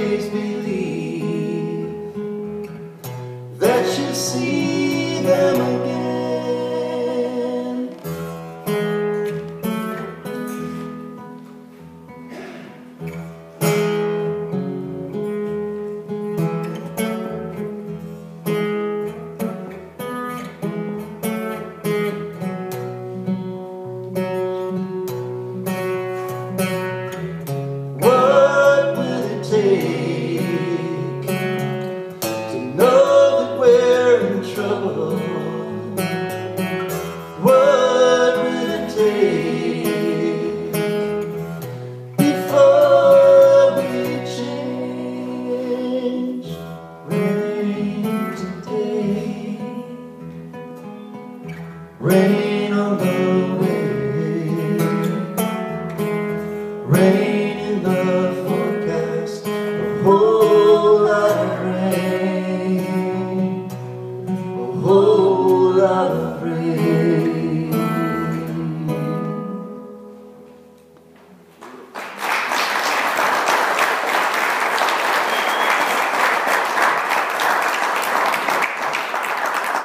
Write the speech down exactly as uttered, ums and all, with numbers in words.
always believe that you'll see them again. To know that we're in trouble, what will it take before we change? Rain today, rain on the way, rain in the forecast, a whole lot of rain, a whole lot of